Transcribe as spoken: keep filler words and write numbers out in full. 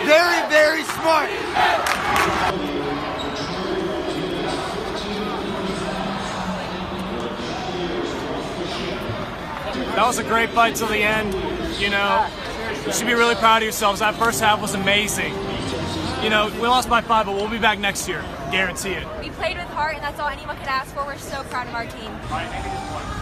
very, very smart. That was a great fight till the end. You know, you should be really proud of yourselves. That first half was amazing. You know, we lost by five, but we'll be back next year. Guarantee it. We played with heart, and that's all anyone could ask for. We're so proud of our team. All right, maybe this one.